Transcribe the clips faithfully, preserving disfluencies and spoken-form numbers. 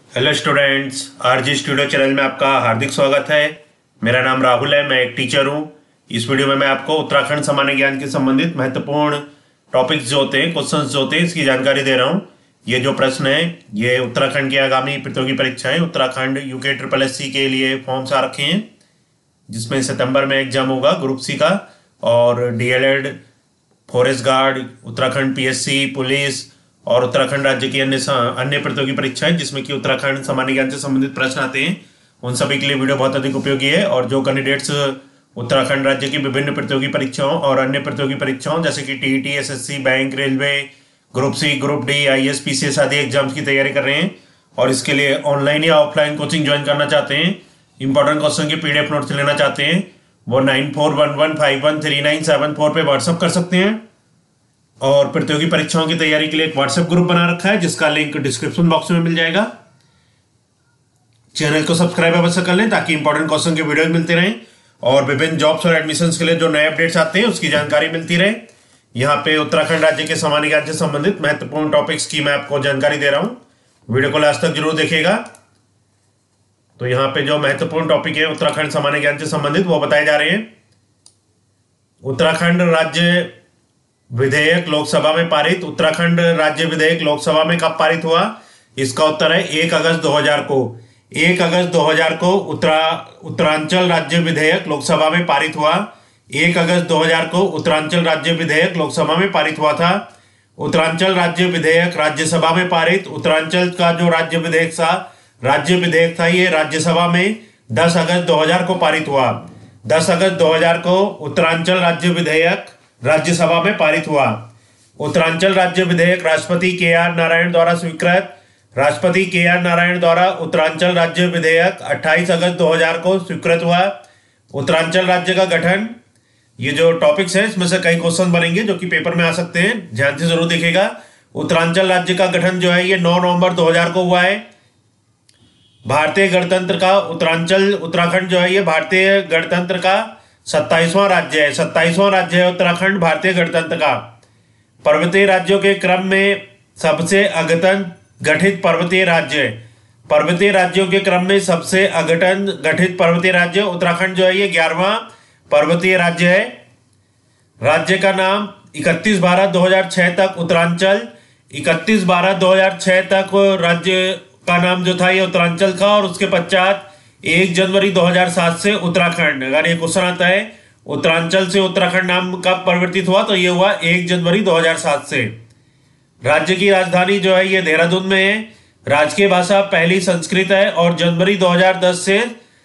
Hello students, RG studio channel में आपका हार्दिक स्वागत है। मेरा नाम राहुल है, मैं एक टीचर हूँ। इस वीडियो में मैं आपको उत्तराखंड सामान्य ज्ञान के संबंधित महत्वपूर्ण टॉपिक्स जो होते हैं, क्वेश्चंस जो होते हैं, इसकी जानकारी दे रहा हूँ। ये जो प्रश्न है ये उत्तराखंड की आगामी प्रतियोगी परीक्षाएं Uttarakhand UK triple S C के लिए फॉर्म्स आ रखे हैं, जिसमें सितंबर में एग्जाम होगा ग्रुप सी का। और DElEd, forest guard, Uttarakhand PSC, police और उत्तराखंड राज्य की अन्य अन्य प्रतियोगी परीक्षाएं जिसमें कि उत्तराखंड सामान्य ज्ञान से संबंधित प्रश्न आते हैं, उन सभी के लिए वीडियो बहुत अधिक उपयोगी है। और जो कैंडिडेट्स उत्तराखंड राज्य की विभिन्न प्रतियोगी परीक्षाओं और अन्य प्रतियोगी परीक्षाओं जैसे कि TET, SSC, bank, railway, group C, group D, IAS, PCS आदि एग्जाम्स की तैयारी कर रहे हैं और इसके लिए ऑनलाइन या ऑफलाइन कोचिंग ज्वाइन करना चाहते हैं, इंपॉर्टेंट क्वेश्चन के पीडीएफ नोट्स लेना चाहते हैं, वो nine four one one five one three nine seven four पे व्हाट्सअप कर सकते हैं। और प्रतियोगी परीक्षाओं की तैयारी के लिए एक व्हाट्सएप ग्रुप बना रखा है जिसका लिंक डिस्क्रिप्शन बॉक्स में मिल जाएगा। चैनल को सब्सक्राइब अवश्य कर लें ताकि इंपॉर्टेंट क्वेश्चन के वीडियो मिलते रहें और विभिन्न जॉब्स और एडमिशंस के लिए जो नए अपडेट्स आते हैं उसकी जानकारी मिलती रहे। यहाँ पे उत्तराखंड राज्य के सामान्य ज्ञान से संबंधित महत्वपूर्ण टॉपिक्स की मैं आपको जानकारी दे रहा हूँ। वीडियो को लास्ट तक जरूर देखिएगा। तो यहाँ पे जो महत्वपूर्ण टॉपिक है उत्तराखंड सामान्य ज्ञान से संबंधित वो बताए जा रहे हैं। उत्तराखंड राज्य विधेयक लोकसभा में पारित। उत्तराखंड राज्य विधेयक लोकसभा में कब पारित हुआ? इसका उत्तर है एक अगस्त दो हज़ार को। एक अगस्त दो हज़ार को उत्तरा उत्तरांचल राज्य विधेयक लोकसभा में पारित हुआ। एक अगस्त दो हज़ार को उत्तरांचल राज्य विधेयक लोकसभा में पारित हुआ था। उत्तरांचल राज्य विधेयक राज्यसभा में पारित। उत्तरांचल का जो राज्य विधेयक था राज्य विधेयक था ये राज्यसभा में दस अगस्त दो हज़ार को पारित हुआ। दस अगस्त दो हज़ार को उत्तरांचल राज्य विधेयक राज्यसभा में पारित हुआ। उत्तरांचल राज्य विधेयक राष्ट्रपति के आर नारायण द्वारा स्वीकृत। राष्ट्रपति के आर नारायण द्वारा उत्तरांचल राज्य विधेयक अट्ठाईस अगस्त दो हज़ार को स्वीकृत हुआ। उत्तरांचल राज्य का गठन, ये जो टॉपिक्स है इसमें से कई क्वेश्चन बनेंगे जो कि पेपर में आ सकते हैं, ध्यान से जरूर देखिएगा। उत्तरांचल राज्य का गठन जो है ये नौ नवंबर दो हज़ार को हुआ है। भारतीय गणतंत्र का उत्तरांचल उत्तराखंड जो है ये भारतीय गणतंत्र का सत्ताईसवां राज्य है। सत्ताईसवां राज्य है उत्तराखंड भारतीय गणतंत्र का। पर्वतीय राज्यों के क्रम में सबसे अद्यतन गठित पर्वतीय राज्य। पर्वतीय राज्यों के क्रम में सबसे अद्यतन गठित पर्वतीय राज्य उत्तराखंड जो है ये ग्यारहवां पर्वतीय राज्य है। राज्य का नाम इकतीस बारह दो हज़ार छह तक उत्तरांचल, इकतीस बारह दो हज़ार छह तक राज्य का नाम जो था ये उत्तरांचल था और उसके पश्चात एक जनवरी दो हज़ार सात से उत्तराखंड। अगर ये क्वेश्चन आता है उत्तरांचल से उत्तराखंड नाम कब परिवर्तित हुआ तो ये हुआ एक जनवरी दो हज़ार सात से। राज्य की राजधानी जो है ये देहरादून में है। राजकीय भाषा पहली संस्कृत है और जनवरी दो हज़ार दस से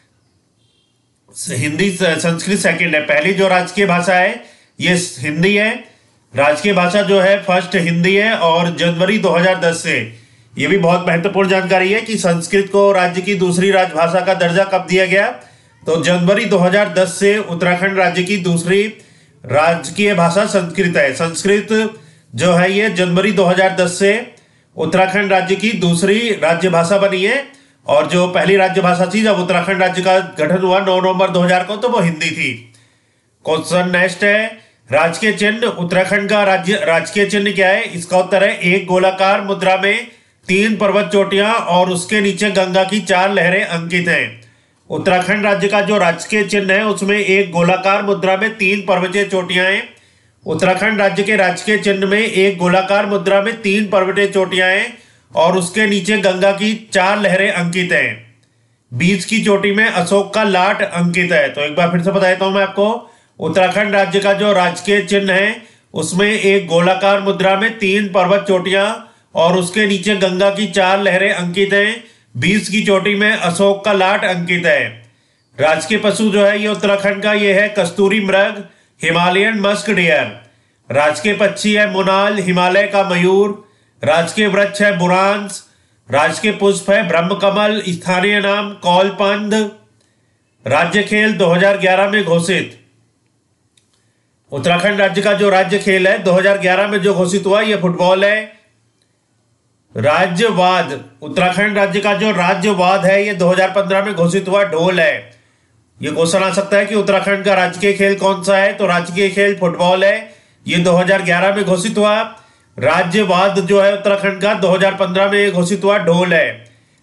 हिंदी संस्कृत सेकंड है। पहली जो राजकीय भाषा है ये हिंदी है। राजकीय भाषा जो है फर्स्ट हिंदी है और जनवरी दो हज़ार दस से। ये भी बहुत महत्वपूर्ण जानकारी है कि संस्कृत को राज्य की दूसरी राजभाषा का दर्जा कब दिया गया तो जनवरी दो हज़ार दस से उत्तराखंड राज्य की दूसरी राजकीय भाषा संस्कृत है। संस्कृत जो है ये जनवरी दो हज़ार दस से उत्तराखंड राज्य की दूसरी राज्य भाषा बनी है और जो पहली राज्य भाषा थी जब उत्तराखंड राज्य का गठन हुआ नौ नवंबर दो हज़ार को तो वो हिंदी थी। क्वेश्चन नेक्स्ट है, राजकीय चिन्ह उत्तराखंड का राज्य राजकीय चिन्ह क्या है? इसका उत्तर है एक गोलाकार मुद्रा में तीन पर्वत चोटियां और उसके नीचे गंगा की चार लहरें अंकित हैं। उत्तराखंड राज्य का जो राजकीय चिन्ह है उसमें एक गोलाकार मुद्रा में तीन पर्वतीय चोटियां हैं। उत्तराखंड राज्य के राजकीय चिन्ह में एक गोलाकार मुद्रा में तीन पर्वतीय चोटियां हैं और उसके नीचे गंगा की चार लहरें अंकित हैं। बीच की चोटी में अशोक का लाट अंकित है। तो एक बार फिर से बता देता हूं मैं आपको, उत्तराखंड राज्य का जो राजकीय चिन्ह है उसमें एक गोलाकार मुद्रा में तीन पर्वत चोटियां और उसके नीचे गंगा की चार लहरें अंकित हैं। बीच की चोटी में अशोक का लाट अंकित है। राजकीय पशु जो है ये उत्तराखंड का ये है कस्तूरी मृग, हिमालयन मस्क डियर। राजकीय पक्षी है मोनाल, हिमालय का मयूर। राजकीय वृक्ष है बुरांस। राजकीय पुष्प है ब्रह्मकमल। स्थानीय नाम कौलपंद। राज्य खेल दो हज़ार ग्यारह में घोषित। उत्तराखंड राज्य का जो राज्य खेल है दो हज़ार ग्यारह में जो घोषित हुआ ये फुटबॉल है। राज्यवाद, उत्तराखंड राज्य का जो राज्यवाद है ये दो हज़ार पंद्रह में घोषित हुआ ढोल है। ये क्वेश्चन आ सकता है कि उत्तराखंड का राजकीय खेल कौन सा है तो राजकीय खेल फुटबॉल है। ये दो हज़ार ग्यारह में घोषित हुआ। राज्यवाद जो है उत्तराखंड का दो हज़ार पंद्रह में घोषित हुआ ढोल है।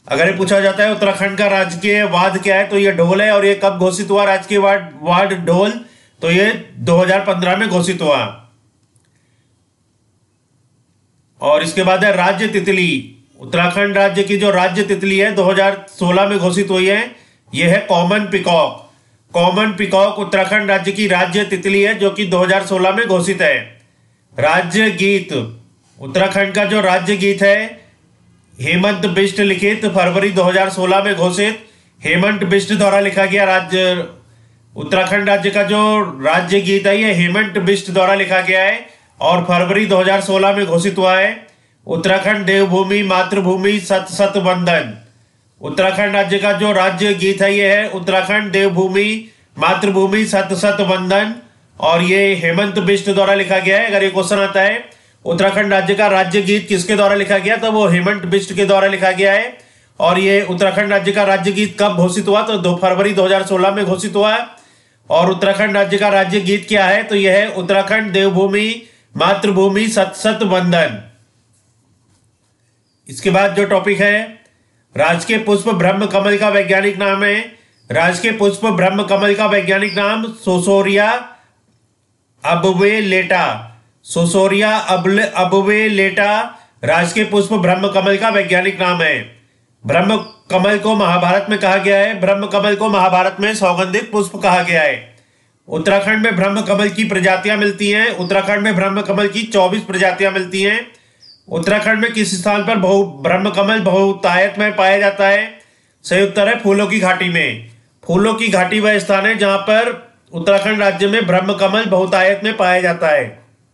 अगर ये पूछा जाता है उत्तराखंड का राजकीय वाद्य क्या है, तो ये ढोल है। और ये कब घोषित हुआ राजकीय वाद्य वाद्य ढोल, तो ये दो हज़ार पंद्रह में घोषित हुआ। और इसके बाद है राज्य तितली। उत्तराखंड राज्य की जो राज्य तितली है दो हज़ार सोलह में घोषित हुई है, यह है common peacock. Common peacock Uttarakhand राज्य की राज्य तितली है जो कि दो हज़ार सोलह में घोषित है। राज्य गीत, उत्तराखंड का जो राज्य गीत है हेमंत बिष्ट लिखित, फरवरी दो हज़ार सोलह में घोषित, हेमंत बिष्ट द्वारा लिखा गया राज्य उत्तराखंड राज्य का जो राज्य गीत है ये हेमंत बिष्ट द्वारा लिखा गया है और फरवरी दो हज़ार सोलह में घोषित हुआ है। उत्तराखंड देवभूमि मातृभूमि सत सत वंदन। उत्तराखंड राज्य का जो राज्य गीत है ये है उत्तराखंड देवभूमि मातृभूमि सत सत वंदन और ये हेमंत बिष्ट द्वारा लिखा गया है। अगर ये क्वेश्चन आता है उत्तराखंड राज्य का राज्य गीत किसके द्वारा लिखा गया, तो वो हेमंत बिष्ट के द्वारा लिखा गया है। और ये उत्तराखंड राज्य का राज्य गीत कब घोषित हुआ, तो दो फरवरी दो हज़ार सोलह में घोषित हुआ। और उत्तराखंड राज्य का राज्य गीत क्या है, तो यह है उत्तराखंड देवभूमि मातृभूमि सत सत वंदन। इसके बाद जो टॉपिक है राजकीय पुष्प ब्रह्म कमल का वैज्ञानिक नाम है। राजकीय पुष्प ब्रह्म कमल का वैज्ञानिक नाम सोसोरिया अबवेलेटा। सोसोरिया अबवेलेटा राजकीय पुष्प ब्रह्म कमल का वैज्ञानिक नाम है। ब्रह्म कमल को महाभारत में कहा गया है, ब्रह्म कमल को महाभारत में सौगंधिक पुष्प कहा गया है। उत्तराखंड में ब्रह्म कमल की प्रजातियां मिलती हैं। उत्तराखंड में ब्रह्म कमल की चौबीस प्रजातियां मिलती हैं। उत्तराखंड में किस स्थान पर बहु ब्रह्म कमल बहुतायत में पाया जाता है? सही उत्तर है फूलों की घाटी में। फूलों की घाटी वह स्थान है जहां पर उत्तराखंड राज्य में ब्रह्म कमल बहुतायत में पाया जाता है।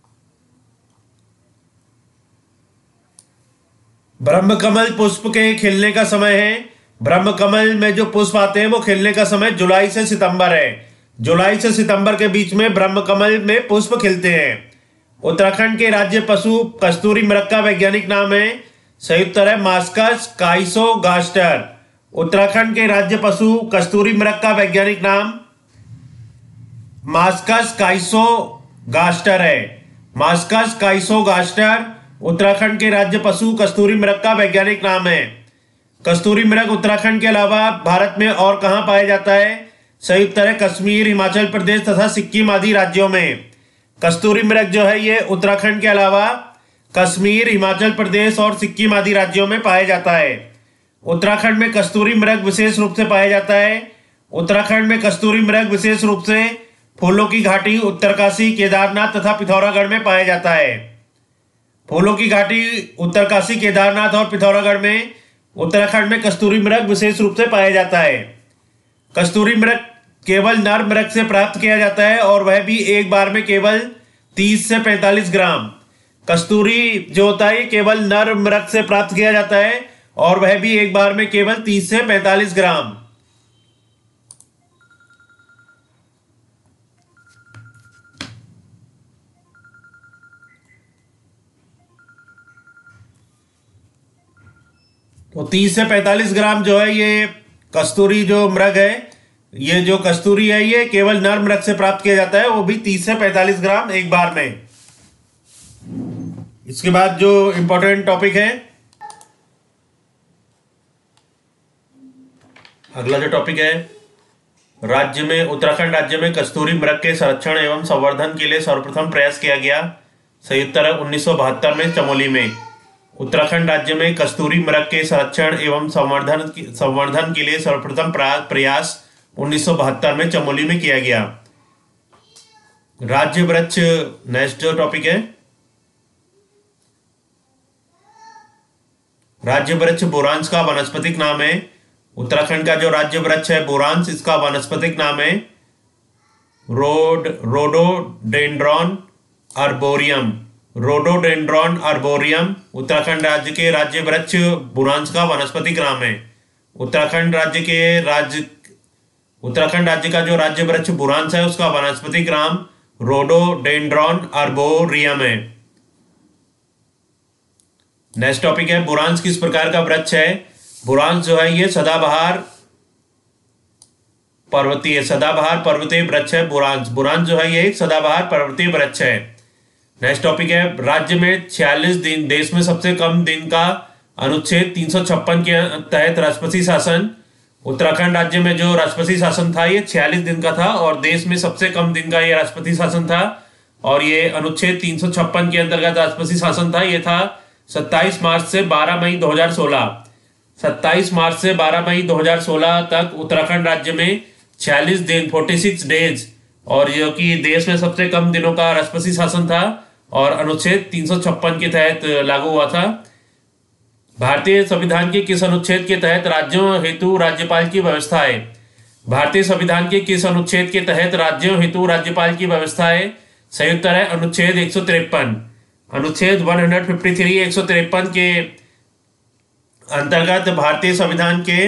ब्रह्म कमल पुष्प के खिलने का समय है। ब्रह्म कमल में जो पुष्प आते हैं वो खिलने का समय जुलाई से सितंबर है। जुलाई से सितंबर के बीच में ब्रह्म कमल में पुष्प खिलते हैं। उत्तराखंड के राज्य पशु कस्तूरी मृग का वैज्ञानिक नाम है। सही उत्तर है मास्कस काइसोगास्टर। उत्तराखंड के राज्य पशु कस्तूरी मृग का वैज्ञानिक नाम मास्कस काइसोगास्टर है। मास्कस काइसोगास्टर उत्तराखंड के राज्य पशु कस्तूरी मृग का वैज्ञानिक नाम है। कस्तूरी मृग उत्तराखंड के अलावा भारत में और कहां पाया जाता है? सही उत्तर है कश्मीर, हिमाचल प्रदेश तथा सिक्किम आदि राज्यों में। कस्तूरी मृग जो है ये उत्तराखंड के अलावा कश्मीर, हिमाचल प्रदेश और सिक्किम आदि राज्यों में पाया जाता है। उत्तराखंड में कस्तूरी मृग विशेष रूप से पाया जाता है। उत्तराखंड में कस्तूरी मृग विशेष रूप से फूलों की घाटी, उत्तरकाशी, केदारनाथ तथा पिथौरागढ़ में पाया जाता है। फूलों की घाटी, उत्तरकाशी, केदारनाथ और पिथौरागढ़ में उत्तराखंड में कस्तूरी मृग विशेष रूप से पाया जाता है। कस्तूरी मृग केवल नर मृग से प्राप्त किया जाता है और वह भी एक बार में केवल तीस से पैंतालीस ग्राम। कस्तूरी जो होता है केवल नर मृग से प्राप्त किया जाता है और वह भी एक बार में केवल तीस से पैंतालीस ग्राम। तो तीस से पैंतालीस ग्राम जो है ये कस्तूरी जो मृग है, ये जो कस्तूरी है ये केवल नर मृग से प्राप्त किया जाता है, वो भी तीस से पैंतालीस ग्राम एक बार में। इसके बाद जो इंपॉर्टेंट टॉपिक है, अगला जो टॉपिक है राज्य में उत्तराखंड राज्य में कस्तूरी मृग के संरक्षण एवं संवर्धन के लिए सर्वप्रथम प्रयास किया गया। सही उत्तर है उन्नीस सौ बहत्तर में चमोली में। उत्तराखंड राज्य में कस्तूरी मृग के संरक्षण एवं संवर्धन संवर्धन के लिए सर्वप्रथम प्रयास उन्नीस सौ बहत्तर में चमोली में किया गया। राज्य वृक्ष नेक्स्ट जो टॉपिक है, राज्य वृक्ष बोरांस का वनस्पतिक नाम है। उत्तराखंड का जो राज्य वृक्ष है बोरांस, इसका वनस्पतिक नाम है rod rhododendron arboreum. Rhododendron arboreum Uttarakhand राज्य के राज्य वृक्ष बोरांस का वनस्पतिक नाम है। उत्तराखंड राज्य के राज्य उत्तराखंड राज्य का जो राज्य वृक्ष बोरांस है उसका वनस्पतिक नाम रोडोडेंड्रॉन आर्बोरियम है। नेक्स्ट टॉपिक है बोरांस किस प्रकार का वृक्ष है। बोरांस जो है ये सदाबहार पर्वतीय सदाबहार पर्वतीय वृक्ष है। बोरांस बोरांस जो है ये एक सदाबहार पर्वतीय वृक्ष है। नेक्स्ट टॉपिक है राज्य में छियालीस दिन देश में सबसे कम दिन का अनुच्छेद तीन सौ छप्पन के तहत राष्ट्रपति शासन। उत्तराखंड राज्य में जो राष्ट्रपति शासन था ये छियालीस दिन का था और देश में सबसे कम दिन का ये राष्ट्रपति शासन था। और ये अनुच्छेद तीन सौ छप्पन के अंतर्गत राष्ट्रपति शासन था, ये था सत्ताईस मार्च से बारह मई दो हज़ार सोलह। सत्ताईस मार्च से बारह मई दो हज़ार सोलह तक उत्तराखंड राज्य में छियालीस दिन छियालीस डेज और जो कि देश में सबसे कम दिनों का राष्ट्रपति शासन था और अनुच्छेद तीन सौ छप्पन के तहत लागू हुआ था। भारतीय संविधान के किस अनुच्छेद के तहत राज्यों हेतु राज्यपाल की व्यवस्था है? भारतीय संविधान के किस अनुच्छेद के तहत राज्यों हेतु राज्यपाल की व्यवस्था है? सही उत्तर है अनुच्छेद एक सौ तिरपन। अनुच्छेद एक सौ तिरेपन एक सौ तिरपन के अंतर्गत भारतीय संविधान के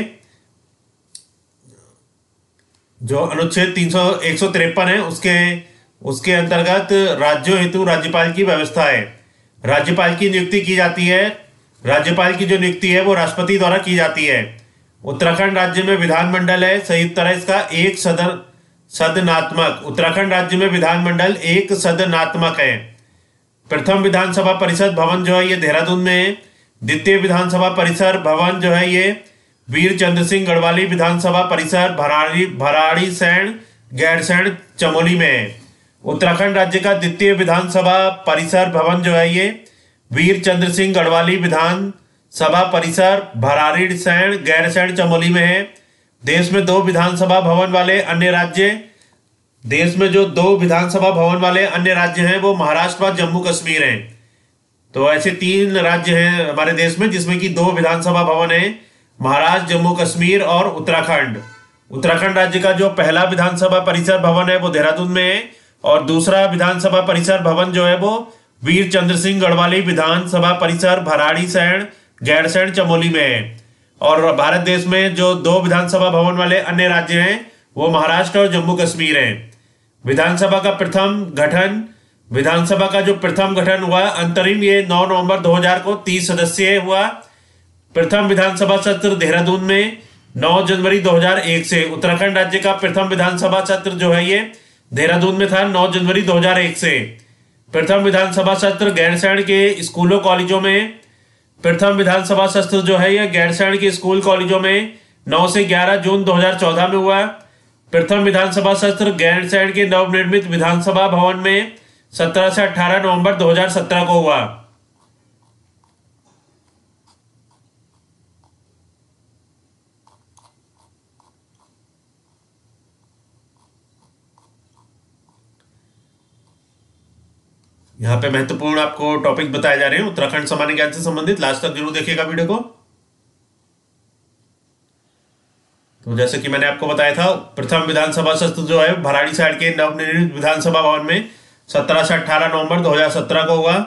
जो अनुच्छेद तीन सौ एक सौ तिरपन है उसके उसके अंतर्गत राज्यों हेतु राज्यपाल की व्यवस्था है। राज्यपाल की नियुक्ति की जाती है। राज्यपाल की जो नियुक्ति है वो राष्ट्रपति द्वारा की जाती है। उत्तराखंड राज्य में विधानमंडल है, सही उत्तर है इसका एक सदन सदनात्मक। उत्तराखंड राज्य में विधानमंडल एक सदनात्मक है। प्रथम विधानसभा परिषद भवन जो है ये देहरादून में है। द्वितीय विधानसभा परिसर भवन जो है ये वीर चंद्र सिंह गढ़वाली विधानसभा परिसर भराड़ी भराड़ीसैंण गैरसैंण चमोली में है। उत्तराखंड राज्य का द्वितीय विधानसभा परिसर भवन जो है ये वीर चंद्र सिंह गढ़वाली विधानसभा परिसर भराड़ीसैंण गैरसैंण चमोली में है। देश में दो विधानसभा भवन वाले अन्य राज्य देश में जो दो विधानसभा भवन वाले अन्य राज्य हैं वो महाराष्ट्र व जम्मू कश्मीर हैं। तो ऐसे तीन राज्य हैं हमारे देश में जिसमें कि दो विधानसभा भवन है, महाराष्ट्र, जम्मू कश्मीर और उत्तराखंड। उत्तराखंड राज्य का जो पहला विधानसभा परिसर भवन है वो देहरादून में है और दूसरा विधानसभा परिसर भवन जो है वो वीर चंद्र सिंह गढ़वाली विधानसभा परिसर भराड़ीसैंण गैरसैंण चमोली में है। और भारत देश में जो दो विधानसभा भवन वाले अन्य राज्य हैं वो महाराष्ट्र और जम्मू कश्मीर हैं। विधानसभा का प्रथम गठन विधानसभा का जो प्रथम गठन हुआ अंतरिम ये नौ नवंबर दो हज़ार को तीस सदस्यीय हुआ। प्रथम विधानसभा सत्र देहरादून में नौ जनवरी दो हज़ार एक से। उत्तराखंड राज्य का प्रथम विधानसभा सत्र जो है ये देहरादून में था नौ जनवरी दो हज़ार एक से। प्रथम विधानसभा सत्र गैरसैंण के स्कूलों कॉलेजों में प्रथम विधानसभा सत्र जो है यह गैरसैंण के स्कूल कॉलेजों में नौ से ग्यारह जून दो हज़ार चौदह में हुआ। प्रथम विधानसभा सत्र गैरसैंण के नवनिर्मित विधानसभा भवन में सत्रह से अठारह नवंबर दो हज़ार सत्रह को हुआ। यहाँ पे महत्वपूर्ण आपको टॉपिक बताए जा रहे हैं उत्तराखंड सामान्य ज्ञान से संबंधित। लास्ट तक जरूर देखिएगा वीडियो को। तो जैसे कि मैंने आपको बताया था प्रथम विधानसभा सत्र जो है भराड़ीसैंण के नवनिर्मित विधानसभा भवन में सत्रह से अठारह नवंबर दो हज़ार सत्रह को हुआ।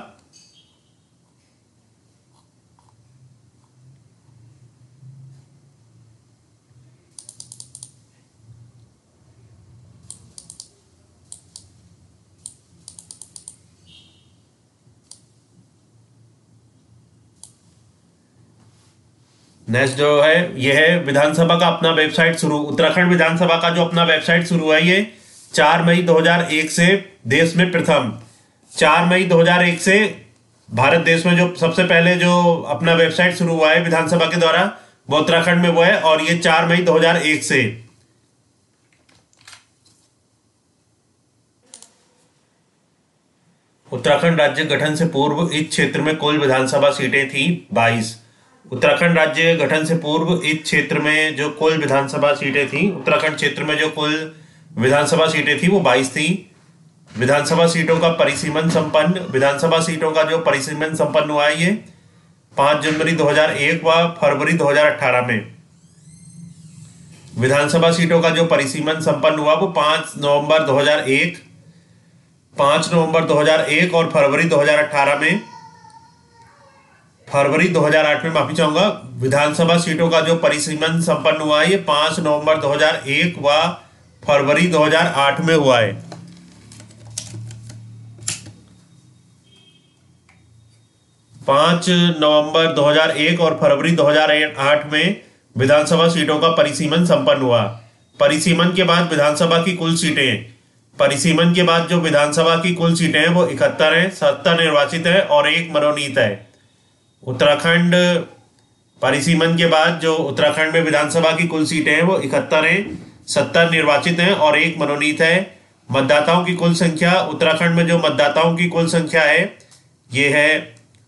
नेक्स्ट जो है यह है विधानसभा का अपना वेबसाइट शुरू। उत्तराखंड विधानसभा का जो अपना वेबसाइट शुरू है ये चार मई दो हज़ार एक से देश में प्रथम चार मई दो हज़ार एक से भारत देश में जो सबसे पहले जो अपना वेबसाइट शुरू हुआ है विधानसभा के द्वारा वो उत्तराखंड में हुआ है और ये चार मई दो हज़ार एक से। उत्तराखंड राज्य गठन से पूर्व इस क्षेत्र में कुल विधानसभा सीटें थी बाईस। उत्तराखंड राज्य गठन से पूर्व इस क्षेत्र में जो कुल विधानसभा सीटें थी उत्तराखंड क्षेत्र में जो कुल विधानसभा सीटें थी वो बाईस थी। विधानसभा सीटों का परिसीमन संपन्न विधानसभा सीटों का जो परिसीमन संपन्न हुआ है ये पाँच जनवरी दो हज़ार एक व फरवरी दो हज़ार अठारह में। विधानसभा सीटों का जो परिसीमन संपन्न हुआ वो पाँच नवंबर दो हज़ार एक पाँच नवंबर दो हज़ार एक और फरवरी दो हज़ार अठारह में फरवरी दो हज़ार आठ में माफी चाहूंगा। विधानसभा सीटों का जो परिसीमन संपन्न हुआ है ये पाँच नवंबर दो हज़ार एक व फरवरी दो हज़ार आठ में हुआ है। पाँच नवंबर दो हज़ार एक और फरवरी दो हज़ार आठ में विधानसभा सीटों का परिसीमन संपन्न हुआ। परिसीमन के बाद विधानसभा की कुल सीटें परिसीमन के बाद जो विधानसभा की कुल सीटें हैं वो इकहत्तर हैं, सत्तर निर्वाचित है और एक मनोनीत है। उत्तराखंड परिसीमन के बाद जो उत्तराखंड में विधानसभा की कुल सीटें हैं वो इकहत्तर हैं, सत्तर निर्वाचित हैं और एक मनोनीत है। मतदाताओं की कुल संख्या, उत्तराखंड में जो मतदाताओं की कुल संख्या है ये है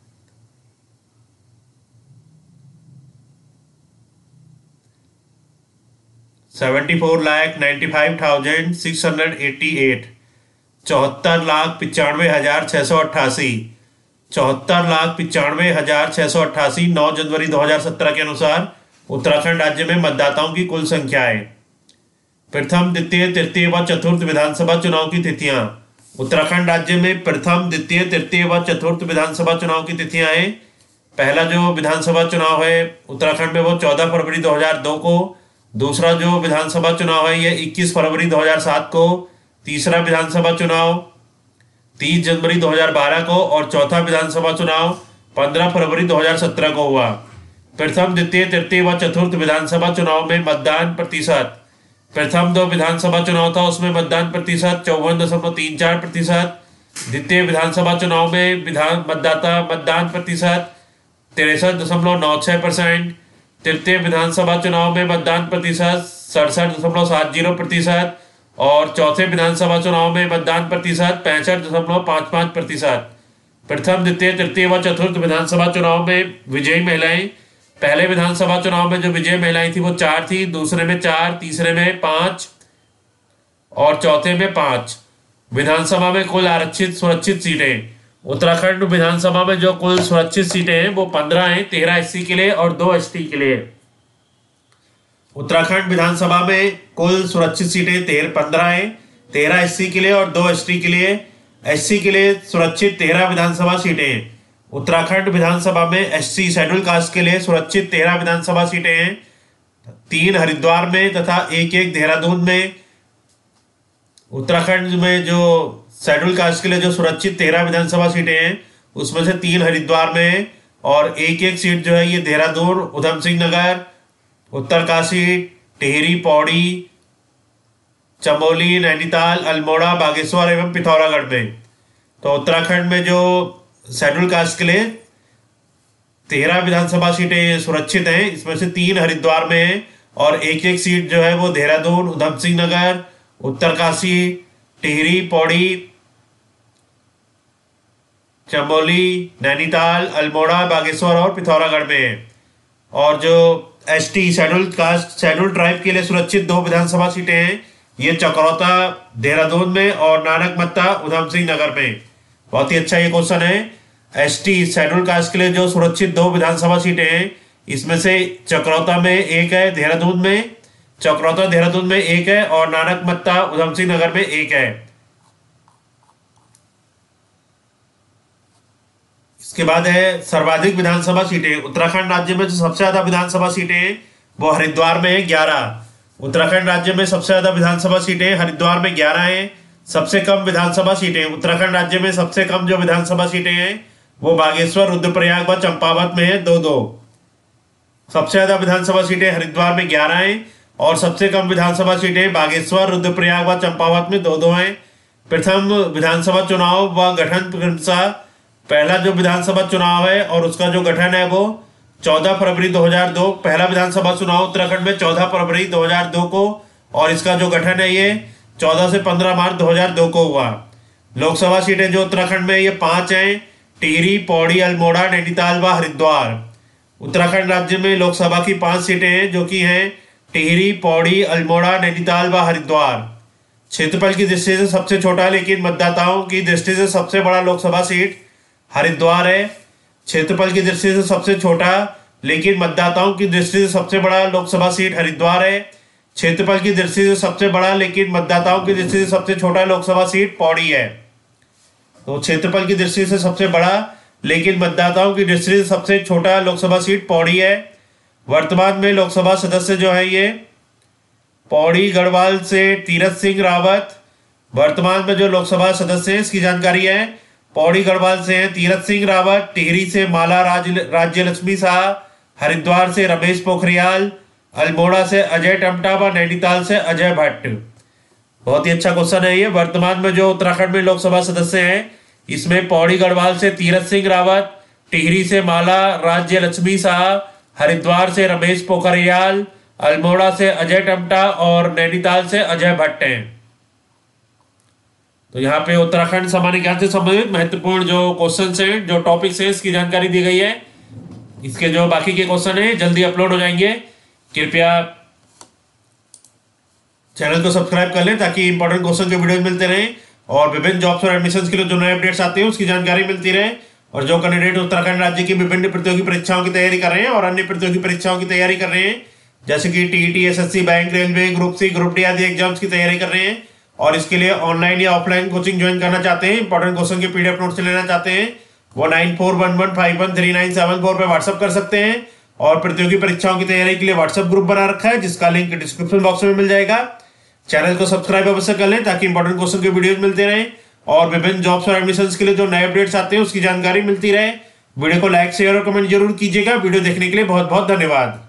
seventy four lakh ninety five thousand six hundred eighty eight चौहत्तर लाख पिचानवे हजार छः सौ अट्ठासी चौहत्तर लाख पिचानवे हजार छः सौ अट्ठासी नौ जनवरी दो हजार सत्रह के अनुसार उत्तराखंड राज्य में मतदाताओं की कुल संख्या है। प्रथम, द्वितीय, तृतीय व चतुर्थ विधानसभा चुनाव की तिथियां। उत्तराखंड राज्य में प्रथम, द्वितीय, तृतीय व चतुर्थ विधानसभा चुनाव की तिथियां हैं। पहला जो विधानसभा चुनाव है उत्तराखंड में वो चौदह फरवरी दो हजार दो को, दूसरा जो विधानसभा चुनाव है ये इक्कीस फरवरी दो हजार सात को, तीसरा विधानसभा चुनाव तीस जनवरी दो हजार बारह को और चौथा विधानसभा चुनाव पंद्रह फरवरी दो हजार सत्रह को हुआ। प्रथम, द्वितीय, तृतीय व चतुर्थ विधानसभा चुनाव में मतदान प्रतिशत। प्रथम दो विधानसभा चुनाव था उसमें मतदान प्रतिशत चौवन दशमलव तीन चार प्रतिशत। द्वितीय विधानसभा चुनाव में विधान मतदाता मतदान प्रतिशत तिरसठ दशमलव नौ छः परसेंट। तृतीय विधानसभा चुनाव में मतदान प्रतिशत सड़सठ दशमलव सात जीरो प्रतिशत और चौथे विधानसभा चुनाव में मतदान प्रतिशत पैंसठ दशमलव पाँच पाँच प्रतिशत। प्रथम, द्वितीय, तृतीय व चतुर्थ विधानसभा चुनाव में विजयी महिलाएं। पहले विधानसभा चुनाव में जो विजयी महिलाएं थी वो चार थी, दूसरे में चार, तीसरे में पांच और चौथे में पांच। विधानसभा में कुल आरक्षित सुरक्षित सीटें। उत्तराखंड विधानसभा में जो कुल सुरक्षित सीटें हैं वो पंद्रह हैं, तेरह एससी के लिए और दो एसटी के लिए। उत्तराखंड विधानसभा में कुल सुरक्षित सीटें तेरह पंद्रह हैं, तेरह एससी के लिए और दो एसटी के लिए। एससी के लिए सुरक्षित तेरह विधानसभा सीटें हैं। उत्तराखंड विधानसभा में एससी शेड्यूल कास्ट के लिए सुरक्षित तेरह विधानसभा सीटें हैं, तीन हरिद्वार में तथा एक एक देहरादून में। उत्तराखंड में जो शेड्यूल कास्ट के लिए जो सुरक्षित तेरह विधानसभा सीटें हैं उसमें से तीन हरिद्वार में और एक एक सीट जो है ये देहरादून, उधम सिंह नगर, उत्तरकाशी, टिहरी, पौड़ी, चमोली, नैनीताल, अल्मोड़ा, बागेश्वर एवं पिथौरागढ़ में। तो उत्तराखंड में जो शेड्यूल कास्ट के लिए तेरह विधानसभा सीटें सुरक्षित हैं, इसमें से तीन हरिद्वार में है और एक एक सीट जो है वो देहरादून, उधम सिंह नगर, उत्तरकाशी, टिहरी, पौड़ी, चमोली, नैनीताल, अल्मोड़ा, बागेश्वर और पिथौरागढ़ में है। और जो ST schedule caste schedule tribe के लिए सुरक्षित दो विधानसभा सीटें हैं, ये चकरौता देहरादून में और नानकमत्ता उधम सिंह नगर में। बहुत ही अच्छा ये क्वेश्चन है। एसटी शेड्यूल कास्ट के लिए जो सुरक्षित दो विधानसभा सीटें हैं इसमें से चकरौता में एक है, देहरादून में चकरौता देहरादून में एक है और नानकमत्ता उधम सिंह नगर में एक है। इसके बाद है सर्वाधिक विधानसभा सीटें। उत्तराखंड राज्य में जो सबसे ज्यादा विधानसभा सीटें हैं वो हरिद्वार में है ग्यारह। उत्तराखंड राज्य में सबसे ज्यादा विधानसभा सीटें हरिद्वार में ग्यारह हैं। सबसे कम विधानसभा सीटें उत्तराखंड राज्य में सबसे कम जो विधानसभा सीटें हैं वो बागेश्वर, रुद्रप्रयाग व चंपावत में है, दो दो। सबसे ज्यादा विधानसभा सीटें हरिद्वार में ग्यारह हैं और सबसे कम विधानसभा सीटें बागेश्वर, रुद्रप्रयाग व चंपावत में दो दो हैं। प्रथम विधानसभा चुनाव व गठन प्रक्रिया। पहला जो विधानसभा चुनाव है और उसका जो गठन है वो चौदह फरवरी दो हजार दो। पहला विधानसभा चुनाव उत्तराखंड में चौदह फरवरी दो हजार दो को और इसका जो गठन है ये चौदह से पंद्रह मार्च दो हजार दो को हुआ। लोकसभा सीटें जो उत्तराखंड में ये पांच हैं, टिहरी, पौड़ी, अल्मोड़ा, नैनीताल व हरिद्वार। उत्तराखंड राज्य में लोकसभा की पांच सीटें हैं जो कि हैं टिहरी, पौड़ी, अल्मोड़ा, नैनीताल व हरिद्वार। क्षेत्रफल की दृष्टि से सबसे छोटा लेकिन मतदाताओं की दृष्टि से सबसे बड़ा लोकसभा सीट हरिद्वार है। क्षेत्रफल की दृष्टि से सबसे छोटा लेकिन मतदाताओं की दृष्टि से सबसे बड़ा लोकसभा सीट हरिद्वार है। क्षेत्रफल की दृष्टि से सबसे बड़ा लेकिन मतदाताओं की दृष्टि से सबसे छोटा लोकसभा सीट पौड़ी है। तो क्षेत्रफल की दृष्टि से सबसे बड़ा लेकिन मतदाताओं की दृष्टि से सबसे छोटा लोकसभा सीट पौड़ी है। वर्तमान में लोकसभा सदस्य जो है ये पौड़ी गढ़वाल से तीरथ सिंह रावत वर्तमान में जो लोकसभा सदस्य हैं इसकी जानकारी है। पौड़ी गढ़वाल से हैं तीरथ सिंह रावत, टिहरी से माला राज राज्य लक्ष्मी शाह, हरिद्वार से रमेश पोखरियाल, अल्मोड़ा से अजय टमटा व नैनीताल से अजय भट्ट। बहुत ही अच्छा क्वेश्चन है ये। वर्तमान में जो उत्तराखंड में लोकसभा सदस्य हैं इसमें पौड़ी गढ़वाल से तीरथ सिंह रावत, टिहरी से माला राज्य लक्ष्मी शाह, हरिद्वार से रमेश पोखरियाल, अल्मोड़ा से अजय टमटा और नैनीताल से अजय भट्ट हैं। तो यहाँ पे उत्तराखंड सामान्य ज्ञान से संबंधित महत्वपूर्ण जो क्वेश्चन हैं, जो टॉपिक्स हैं, इसकी जानकारी दी गई है। इसके जो बाकी के क्वेश्चन हैं जल्दी अपलोड हो जाएंगे। कृपया चैनल को सब्सक्राइब कर लें ताकि इंपॉर्टेंट क्वेश्चन के वीडियोज मिलते रहें और विभिन्न जॉब्स और एडमिशन के लिए जो नए अपडेट्स आते हैं उसकी जानकारी मिलती रहे। और जो कैंडिडेट उत्तराखंड राज्य की विभिन्न प्रतियोगी परीक्षाओं की तैयारी कर रहे हैं और अन्य प्रतियोगी परीक्षाओं की तैयारी कर रहे हैं, जैसे कि TET, SSC, bank, railway, group C, group D आदि एग्जाम्स की तैयारी कर रहे हैं और इसके लिए ऑनलाइन या ऑफलाइन कोचिंग ज्वाइन करना चाहते हैं, इंपॉर्टेंट क्वेश्चन के पीडीएफ नोट से लेना चाहते हैं, वो nine four one one five one three nine seven four पे व्हाट्सअप कर सकते हैं। और प्रतियोगी परीक्षाओं की तैयारी के लिए व्हाट्सअप ग्रुप बना रखा है जिसका लिंक डिस्क्रिप्शन बॉक्स में मिल जाएगा। चैनल को सब्सक्राइब अवश्य कर लें ताकि इंपॉर्टेंट क्वेश्चन के वीडियोज मिलते रहें और विभिन्न जॉब्स और एडमिशंस के लिए जो नए अपडेट्स आते हैं उसकी जानकारी मिलती रहे। वीडियो को लाइक, शेयर और कमेंट जरूर कीजिएगा। वीडियो देखने के लिए बहुत बहुत धन्यवाद।